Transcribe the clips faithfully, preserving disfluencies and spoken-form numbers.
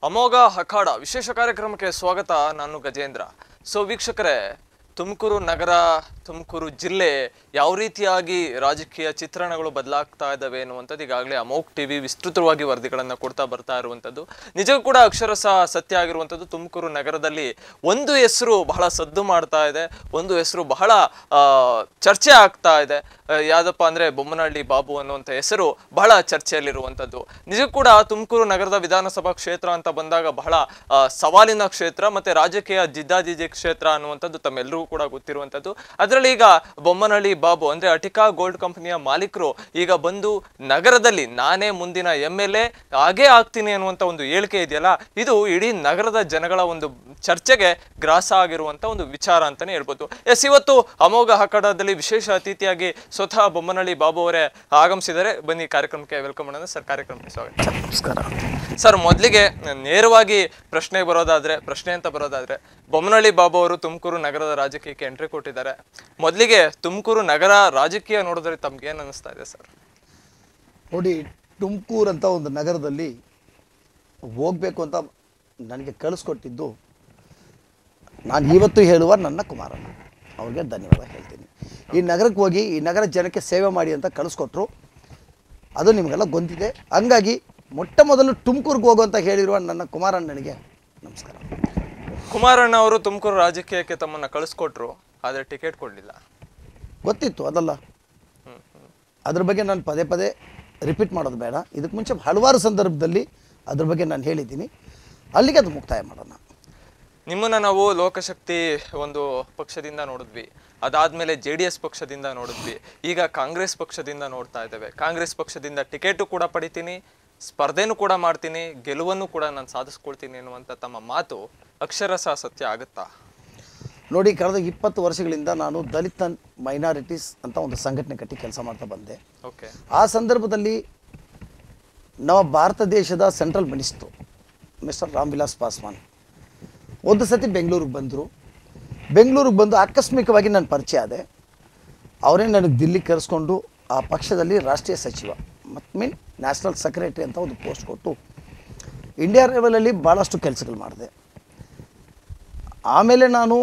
ಅಮೋಘ ಅಖಾಡ ವಿಶೇಷ ಕಾರ್ಯಕ್ರಮಕ್ಕೆ ಸ್ವಾಗತ. ನಾನು ಗಜೇಂದ್ರ. ಸೊ ವೀಕ್ಷಕರೇ, ತುಮಕೂರು ನಗರ, ತುಮಕೂರು ಜಿಲ್ಲೆ ಯಾವ ರೀತಿಯಾಗಿ ರಾಜಕೀಯ ಚಿತ್ರಣಗಳು ಬದಲಾಗ್ತಾ ಇದ್ದಾವೆ ಅನ್ನುವಂಥದ್ದು ಈಗಾಗಲೇ ಅಮೋಘ್ ಟಿವಿ ವಿಸ್ತೃತವಾಗಿ ವರದಿಗಳನ್ನು ಕೊಡ್ತಾ ಬರ್ತಾ ಇರುವಂಥದ್ದು. ನಿಜಕ್ಕೂ ಕೂಡ ಅಕ್ಷರಶಃ ಸತ್ಯ ಆಗಿರುವಂಥದ್ದು. ತುಮಕೂರು ನಗರದಲ್ಲಿ ಒಂದು ಹೆಸರು ಬಹಳ ಸದ್ದು ಮಾಡ್ತಾ ಇದೆ, ಒಂದು ಹೆಸರು ಬಹಳ ಚರ್ಚೆ ಆಗ್ತಾ ಇದೆ. ಯಾವ್ದಪ್ಪ ಅಂದರೆ ಬೊಮ್ಮನಹಳ್ಳಿ ಬಾಬು ಅನ್ನುವಂಥ ಹೆಸರು ಬಹಳ ಚರ್ಚೆಯಲ್ಲಿರುವಂಥದ್ದು. ನಿಜಕ್ಕೂ ಕೂಡ ತುಮಕೂರು ನಗರದ ವಿಧಾನಸಭಾ ಕ್ಷೇತ್ರ ಅಂತ ಬಂದಾಗ ಬಹಳ ಸವಾಲಿನ ಕ್ಷೇತ್ರ ಮತ್ತು ರಾಜಕೀಯ ಜಿದ್ದಾಜಿದ್ದಿ ಕ್ಷೇತ್ರ ಅನ್ನುವಂಥದ್ದು ತಮ್ಮೆಲ್ಲರಿಗೂ ಕೂಡ ಗೊತ್ತಿರುವಂಥದ್ದು. ಅದರಲ್ಲಿ ಈಗ ಬೊಮ್ಮನಹಳ್ಳಿ ಬಾಬು ಅಂದರೆ ಅಟಿಕಾ ಗೋಲ್ಡ್ ಕಂಪನಿಯ ಮಾಲೀಕರು ಈಗ ಬಂದು ನಗರದಲ್ಲಿ ನಾನೇ ಮುಂದಿನ ಎಮ್ ಎಲ್ ಎ ಹಾಗೇ ಆಗ್ತೀನಿ ಅನ್ನುವಂಥ ಒಂದು ಹೇಳಿಕೆ ಇದೆಯಲ್ಲ, ಇದು ಇಡೀ ನಗರದ ಜನಗಳ ಒಂದು ಚರ್ಚೆಗೆ ಗ್ರಾಸ ಆಗಿರುವಂಥ ಒಂದು ವಿಚಾರ ಅಂತಲೇ ಹೇಳ್ಬೋದು. ಎಸ್, ಇವತ್ತು ಅಮೋಘ ಅಖಾಡದಲ್ಲಿ ವಿಶೇಷ ಅತಿಥಿಯಾಗಿ ಸ್ವತಃ ಬೊಮ್ಮನಹಳ್ಳಿ ಬಾಬು ಅವರೇ ಆಗಮಿಸಿದರೆ. ಬನ್ನಿ ಕಾರ್ಯಕ್ರಮಕ್ಕೆ ವೆಲ್ಕಮ್ ಮಾಡೋಣ ಸರ್. ಕಾರ್ಯಕ್ರಮಕ್ಕೆ ಸ್ವಾಗತ. ನಮಸ್ಕಾರ ಸರ್. ಮೊದಲಿಗೆ ನೇರವಾಗಿ ಪ್ರಶ್ನೆ ಬರೋದಾದ್ರೆ ಪ್ರಶ್ನೆ ಅಂತ ಬರೋದಾದ್ರೆ ಬೊಮ್ಮನಹಳ್ಳಿ ಬಾಬು ಅವರು ತುಮಕೂರು ನಗರದ ರಾಜಕೀಯಕ್ಕೆ ಎಂಟ್ರಿ ಕೊಟ್ಟಿದ್ದಾರೆ. ಮೊದಲಿಗೆ ತುಮಕೂರು ನಗರ ರಾಜಕೀಯ ನೋಡಿದ್ರೆ ತಮ್ಗೆ ಏನು ಅನಿಸ್ತಾ ಇದೆ ಸರ್? ನೋಡಿ, ತುಮಕೂರು ಅಂತ ಒಂದು ನಗರದಲ್ಲಿ ಹೋಗ್ಬೇಕು ಅಂತ ನನಗೆ ಕಳಿಸ್ಕೊಟ್ಟಿದ್ದು ನಾನು ಇವತ್ತು ಹೇಳುವ ನನ್ನ ಕುಮಾರಣ್ಣ ಅವ್ರಿಗೆ ಧನ್ಯವಾದ ಹೇಳ್ತೀನಿ. ಈ ನಗರಕ್ಕೆ ಹೋಗಿ ಈ ನಗರ ಜನಕ್ಕೆ ಸೇವೆ ಮಾಡಿ ಅಂತ ಕಳಿಸ್ಕೊಟ್ರು. ಅದು ನಿಮಗೆಲ್ಲ ಗೊತ್ತಿದೆ. ಹಂಗಾಗಿ ಮೊಟ್ಟ ಮೊದಲು ತುಮಕೂರಿಗೆ ಹೋಗುವಂತ ಹೇಳಿರುವ ನನ್ನ ಕುಮಾರಣ್ಣನಿಗೆ ನಮಸ್ಕಾರ. ಕುಮಾರಣ್ಣ ಅವರು ತುಮಕೂರು ರಾಜಕೀಯಕ್ಕೆ ತಮ್ಮನ್ನ ಕಳಿಸ್ಕೊಟ್ರು, ಆದರೆ ಟಿಕೆಟ್ ಕೊಡಲಿಲ್ಲ. ಗೊತ್ತಿತ್ತು ಅದಲ್ಲ, ಅದ್ರ ಬಗ್ಗೆ ನಾನು ಪದೇ ಪದೇ ರಿಪೀಟ್ ಮಾಡೋದು ಬೇಡ. ಇದಕ್ಕೆ ಮುಂಚೆ ಹಲವಾರು ಸಂದರ್ಭದಲ್ಲಿ ಅದ್ರ ಬಗ್ಗೆ ನಾನು ಹೇಳಿದ್ದೀನಿ. ಅಲ್ಲಿಗೆ ಅದು ಮುಕ್ತಾಯ ಮಾಡೋಣ. ನಿಮ್ಮನ್ನ ನಾವು ಲೋಕಶಕ್ತಿ ಒಂದು ಪಕ್ಷದಿಂದ ನೋಡಿದ್ವಿ, ಅದಾದ್ಮೇಲೆ ಜೆ ಡಿ ಎಸ್ ಪಕ್ಷದಿಂದ ನೋಡಿದ್ವಿ, ಈಗ ಕಾಂಗ್ರೆಸ್ ಪಕ್ಷದಿಂದ ನೋಡ್ತಾ ಇದ್ದೇವೆ. ಕಾಂಗ್ರೆಸ್ ಪಕ್ಷದಿಂದ ಟಿಕೆಟು ಕೂಡ ಪಡಿತೀನಿ, ಸ್ಪರ್ಧೆನೂ ಕೂಡ ಮಾಡ್ತೀನಿ, ಗೆಲುವನ್ನು ಕೂಡ ನಾನು ಸಾಧಿಸ್ಕೊಳ್ತೀನಿ ಅನ್ನುವಂಥ ತಮ್ಮ ಮಾತು ಅಕ್ಷರಶಃ ಸತ್ಯ ಆಗುತ್ತಾ? ನೋಡಿ, ಕಳೆದ ಇಪ್ಪತ್ತು ವರ್ಷಗಳಿಂದ ನಾನು ದಲಿತ ಮೈನಾರಿಟೀಸ್ ಅಂತ ಒಂದು ಸಂಘಟನೆ ಕಟ್ಟಿ ಕೆಲಸ ಮಾಡ್ತಾ ಬಂದೆ. ಓಕೆ. ಆ ಸಂದರ್ಭದಲ್ಲಿ ನಮ್ಮ ಭಾರತ ದೇಶದ central minister mister Ram Vilas Paswan ಒಂದು ಸತಿ ಬೆಂಗಳೂರಿಗೆ ಬಂದರು. ಬೆಂಗಳೂರಿಗೆ ಬಂದು ಆಕಸ್ಮಿಕವಾಗಿ ನಾನು ಪರಿಚಯ ಆದೆ. ಅವರೇ ನನಗೆ ದಿಲ್ಲಿಗೆ ಕರೆಸ್ಕೊಂಡು ಆ ಪಕ್ಷದಲ್ಲಿ ರಾಷ್ಟ್ರೀಯ ಸಚಿವ ಮತ್ತು ಮೀನ್ ನ್ಯಾಷನಲ್ ಸೆಕ್ರೆಟರಿ ಅಂತ ಒಂದು ಪೋಸ್ಟ್ ಕೊಟ್ಟು ಇಂಡಿಯಾ ಲೆವೆಲಲ್ಲಿ ಭಾಳಷ್ಟು ಕೆಲಸಗಳು ಮಾಡಿದೆ. ಆಮೇಲೆ ನಾನು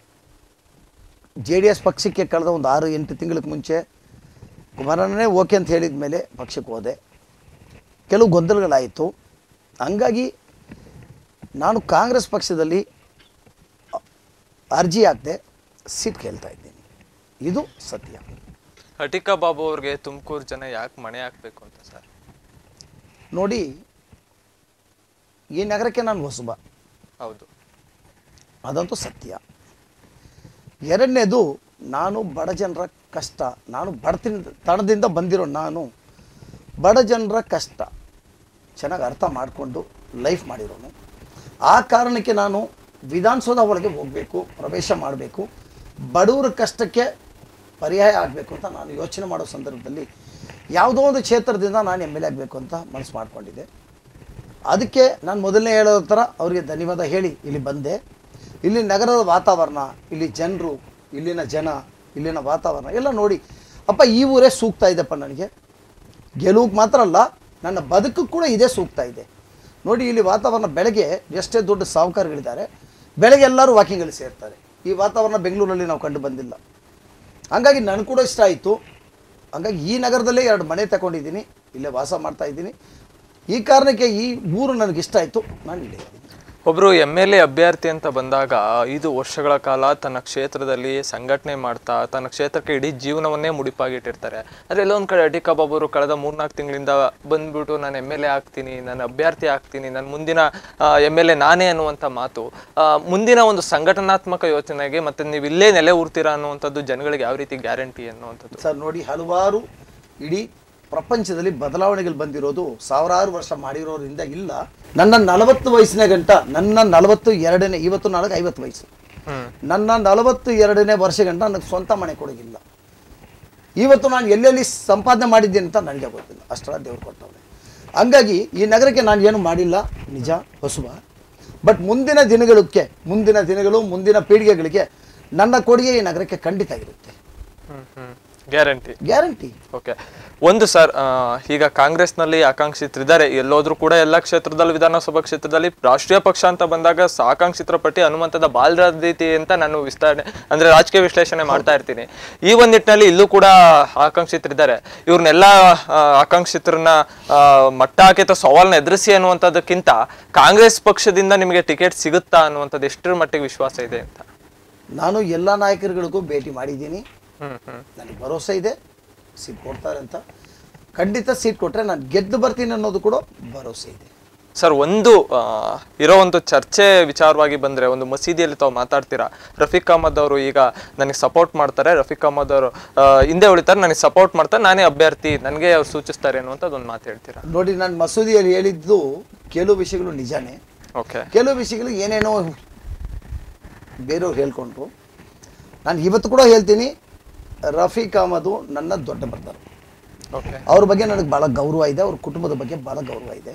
ಜೆ ಡಿ ಎಸ್ ಪಕ್ಷಕ್ಕೆ ಕಳೆದ ಒಂದು ಆರು ಎಂಟು ತಿಂಗಳಿಗೆ ಮುಂಚೆ ಕುಮಾರಣ್ಣನೇ ಓಕೆ ಅಂತ ಹೇಳಿದ ಮೇಲೆ ಪಕ್ಷಕ್ಕೆ ಹೋದೆ. ಕೆಲವು ಗೊಂದಲಗಳಾಯಿತು. ಹಂಗಾಗಿ ನಾನು ಕಾಂಗ್ರೆಸ್ ಪಕ್ಷದಲ್ಲಿ ಅರ್ಜಿ ಹಾಕದೆ ಸೀಟ್ ಕೇಳ್ತಾ ಇದ್ದೀನಿ. ಇದು ಸತ್ಯ. ಅಟಿಕಾ ಬಾಬು ಅವ್ರಿಗೆ ತುಮಕೂರು ಜನ ಯಾಕೆ ಮಣೆ ಹಾಕಬೇಕು ಅಂತ ಸರ್? ನೋಡಿ, ಈ ನಗರಕ್ಕೆ ನಾನು ಹೊಸಬ, ಹೌದು, ಅದಂತೂ ಸತ್ಯ. ಎರಡನೇದು, ನಾನು ಬಡ ಜನರ ಕಷ್ಟ, ನಾನು ಬಡತಿನ ತಳದಿಂದ ಬಂದಿರೋ ನಾನು ಬಡ ಜನರ ಕಷ್ಟ ಚೆನ್ನಾಗಿ ಅರ್ಥ ಮಾಡಿಕೊಂಡು ಲೈಫ್ ಮಾಡಿರೋನು. ಆ ಕಾರಣಕ್ಕೆ ನಾನು ವಿಧಾನಸೌಧ ಒಳಗೆ ಹೋಗಬೇಕು, ಪ್ರವೇಶ ಮಾಡಬೇಕು, ಬಡವರ ಕಷ್ಟಕ್ಕೆ ಪರ್ಯಾಯ ಆಗಬೇಕು ಅಂತ ನಾನು ಯೋಚನೆ ಮಾಡೋ ಸಂದರ್ಭದಲ್ಲಿ ಯಾವುದೋ ಒಂದು ಕ್ಷೇತ್ರದಿಂದ ನಾನು ಎಮ್ ಎಲ್ ಎ ಆಗಬೇಕು ಅಂತ ಮನಸ್ಸು ಮಾಡಿಕೊಂಡಿದ್ದೆ. ಅದಕ್ಕೆ ನಾನು ಮೊದಲನೇ ಹೇಳೋ ಥರ ಅವರಿಗೆ ಧನ್ಯವಾದ ಹೇಳಿ ಇಲ್ಲಿ ಬಂದೆ. ಇಲ್ಲಿ ನಗರದ ವಾತಾವರಣ, ಇಲ್ಲಿ ಜನರು, ಇಲ್ಲಿನ ಜನ, ಇಲ್ಲಿನ ವಾತಾವರಣ ಎಲ್ಲ ನೋಡಿ ಅಪ್ಪ ಈ ಊರೇ ಸೂಕ್ತ ಇದೆಪ್ಪ ನನಗೆ. ಗೆಲುವಿಗೆ ಮಾತ್ರ ಅಲ್ಲ, ನನ್ನ ಬದುಕು ಕೂಡ ಇದೇ ಸೂಕ್ತ ಇದೆ. ನೋಡಿ, ಇಲ್ಲಿ ವಾತಾವರಣ, ಬೆಳಗ್ಗೆ ಎಷ್ಟೇ ದೊಡ್ಡ ಸಾಹುಕಾರಗಳಿದ್ದಾರೆ, ಬೆಳಗ್ಗೆ ಎಲ್ಲರೂ ವಾಕಿಂಗಲ್ಲಿ ಸೇರ್ತಾರೆ. ಈ ವಾತಾವರಣ ಬೆಂಗಳೂರಲ್ಲಿ ನಾವು ಕಂಡು ಬಂದಿಲ್ಲ. ಹಂಗಾಗಿ ನನಗೆ ಕೂಡ ಇಷ್ಟ ಆಯಿತು. ಹಂಗಾಗಿ ಈ ನಗರದಲ್ಲೇ ಎರಡು ಮನೆ ತಗೊಂಡಿದ್ದೀನಿ, ಇಲ್ಲೇ ವಾಸ ಮಾಡ್ತಾ ಇದ್ದೀನಿ. ಈ ಕಾರಣಕ್ಕೆ ಈ ಊರು ನನಗಿಷ್ಟ ಆಯಿತು, ನಾನು ಇಲ್ಲೇ ಇದ್ದೀನಿ. ಒಬ್ಬರು ಎಮ್ ಎಲ್ ಎ ಅಭ್ಯರ್ಥಿ ಅಂತ ಬಂದಾಗ ಐದು ವರ್ಷಗಳ ಕಾಲ ತನ್ನ ಕ್ಷೇತ್ರದಲ್ಲಿ ಸಂಘಟನೆ ಮಾಡ್ತಾ ತನ್ನ ಕ್ಷೇತ್ರಕ್ಕೆ ಇಡೀ ಜೀವನವನ್ನೇ ಮುಡಿಪಾಗಿಟ್ಟಿರ್ತಾರೆ. ಆದರೆ ಎಲ್ಲೊಂದು ಕಡೆ ಅಟಿಕಾ ಬಾಬು ಅವರು ಕಳೆದ ಮೂರ್ನಾಲ್ಕು ತಿಂಗಳಿಂದ ಬಂದ್ಬಿಟ್ಟು ನಾನು ಎಮ್ ಎಲ್ ಎ ಆಗ್ತೀನಿ, ನಾನು ಅಭ್ಯರ್ಥಿ ಆಗ್ತೀನಿ, ನಾನು ಮುಂದಿನ ಎಮ್ ಎಲ್ ಎ ನಾನೇ ಅನ್ನುವಂಥ ಮಾತು ಮುಂದಿನ ಒಂದು ಸಂಘಟನಾತ್ಮಕ ಯೋಚನೆಗೆ ಮತ್ತು ನೀವು ಇಲ್ಲೇ ನೆಲೆ ಊರ್ತೀರಾ ಅನ್ನುವಂಥದ್ದು ಜನಗಳಿಗೆ ಯಾವ ರೀತಿ ಗ್ಯಾರಂಟಿ ಅನ್ನುವಂಥದ್ದು? ಸರ್ ನೋಡಿ, ಹಲವಾರು ಇಡೀ ಪ್ರಪಂಚದಲ್ಲಿ ಬದಲಾವಣೆಗಳು ಬಂದಿರೋದು ಸಾವಿರಾರು ವರ್ಷ ಮಾಡಿರೋದ್ರಿಂದ ಇಲ್ಲ. ನನ್ನ ನಲವತ್ತು ವಯಸ್ಸಿನ ಗಂಟ, ನನ್ನ ನಲವತ್ತು ಎರಡನೇ ಇವತ್ತು ನಾಲ್ಕು ಐವತ್ತು ವಯಸ್ಸು, ನನ್ನ ನಲವತ್ತು ಎರಡನೇ ವರ್ಷ ಗಂಟ ನನಗೆ ಸ್ವಂತ ಮನೆ ಕೊಡೋಗಿಲ್ಲ. ಇವತ್ತು ನಾನು ಎಲ್ಲೆಲ್ಲಿ ಸಂಪಾದನೆ ಮಾಡಿದ್ದೇನೆ ಅಂತ ನನಗೆ ಗೊತ್ತಿಲ್ಲ, ಅಷ್ಟರ ದೇವ್ರು ಕೊಟ್ಟವ್ರೆ. ಹಂಗಾಗಿ ಈ ನಗರಕ್ಕೆ ನಾನು ಏನು ಮಾಡಿಲ್ಲ, ನಿಜ, ಹೊಸಬ. ಬಟ್ ಮುಂದಿನ ದಿನಗಳಕ್ಕೆ ಮುಂದಿನ ದಿನಗಳು ಮುಂದಿನ ಪೀಳಿಗೆಗಳಿಗೆ ನನ್ನ ಕೊಡುಗೆ ಈ ನಗರಕ್ಕೆ ಖಂಡಿತ ಇರುತ್ತೆ. ಗ್ಯಾರಂಟಿ. ಗ್ಯಾರಂಟಿ. ಓಕೆ, ಒಂದು ಸರ್, ಈಗ ಕಾಂಗ್ರೆಸ್ನಲ್ಲಿ ಆಕಾಂಕ್ಷಿತರಿದ್ದಾರೆ ಎಲ್ಲೋದ್ರೂ ಕೂಡ ಎಲ್ಲ ಕ್ಷೇತ್ರದಲ್ಲಿ, ವಿಧಾನಸಭಾ ಕ್ಷೇತ್ರದಲ್ಲಿ ರಾಷ್ಟ್ರೀಯ ಪಕ್ಷ ಅಂತ ಬಂದಾಗ ಆಕಾಂಕ್ಷಿತರ ಪಟ್ಟಿ ಹನುಮಂತದ ಬಾಲರಾಜೀತಿ ಅಂತ ನಾನು ವಿಸ್ತರಣೆ ಅಂದ್ರೆ ರಾಜಕೀಯ ವಿಶ್ಲೇಷಣೆ ಮಾಡ್ತಾ ಇರ್ತೀನಿ. ಈ ಒಂದು ನಿಟ್ಟಿನಲ್ಲಿ ಇಲ್ಲೂ ಕೂಡ ಆಕಾಂಕ್ಷಿತರಿದ್ದಾರೆ. ಇವ್ರನ್ನೆಲ್ಲ ಆಕಾಂಕ್ಷಿತರನ್ನ ಮಟ್ಟ ಹಾಕಿ ಅಥವಾ ಸವಾಲ್ನ ಎದುರಿಸಿ ಅನ್ನುವಂಥದ್ದಕ್ಕಿಂತ ಕಾಂಗ್ರೆಸ್ ಪಕ್ಷದಿಂದ ನಿಮಗೆ ಟಿಕೆಟ್ ಸಿಗುತ್ತಾ ಅನ್ನುವಂಥದ್ದು ಎಷ್ಟರ ಮಟ್ಟಿಗೆ ವಿಶ್ವಾಸ ಇದೆ ಅಂತ? ನಾನು ಎಲ್ಲ ನಾಯಕರುಗಳಿಗೂ ಭೇಟಿ ಮಾಡಿದ್ದೀನಿ. ಹ್ಮ್ ಹ್ಮ್ ನನಗೆ ಭರವಸೆ ಇದೆ ಸೀಟ್ ಕೊಡ್ತಾರೆ ಅಂತ. ಖಂಡಿತ ಸೀಟ್ ಕೊಟ್ಟರೆ ನಾನು ಗೆದ್ದು ಬರ್ತೀನಿ ಅನ್ನೋದು ಕೂಡ ಭರವಸೆ ಇದೆ. ಸರ್, ಒಂದು ಇರೋ ಒಂದು ಚರ್ಚೆ ವಿಚಾರವಾಗಿ ಬಂದರೆ, ಒಂದು ಮಸೀದಿಯಲ್ಲಿ ತಾವು ಮಾತಾಡ್ತೀರಾ, ರಫೀಕ್ ಅಹಮದ್ ಅವರು ಈಗ ನನಗೆ ಸಪೋರ್ಟ್ ಮಾಡ್ತಾರೆ, ರಫೀಕ್ ಅಹಮದ್ ಅವರು ಹಿಂದೆ ಉಳಿತಾರೆ, ನನಗೆ ಸಪೋರ್ಟ್ ಮಾಡ್ತಾರೆ, ನಾನೇ ಅಭ್ಯರ್ಥಿ, ನನಗೆ ಅವ್ರು ಸೂಚಿಸ್ತಾರೆ ಅನ್ನುವಂಥದ್ದು ಒಂದು ಮಾತು ಹೇಳ್ತೀರಾ? ನೋಡಿ, ನಾನು ಮಸೂದಿಯಲ್ಲಿ ಹೇಳಿದ್ದು ಕೆಲವು ವಿಷಯಗಳು ನಿಜಾನೇ. ಓಕೆ. ಕೆಲವು ವಿಷಯಗಳು ಏನೇನೋ ಬೇರೆಯವ್ರು ಹೇಳ್ಕೊಂಡ್ರು. ನಾನು ಇವತ್ತು ಕೂಡ ಹೇಳ್ತೀನಿ, ರಫೀಕ್ ಅಹಮದು ನನ್ನ ದೊಡ್ಡ ಬರ್ತಾರೆ. ಓಕೆ. ಅವ್ರ ಬಗ್ಗೆ ನನಗೆ ಭಾಳ ಗೌರವ ಇದೆ, ಅವ್ರ ಕುಟುಂಬದ ಬಗ್ಗೆ ಭಾಳ ಗೌರವ ಇದೆ.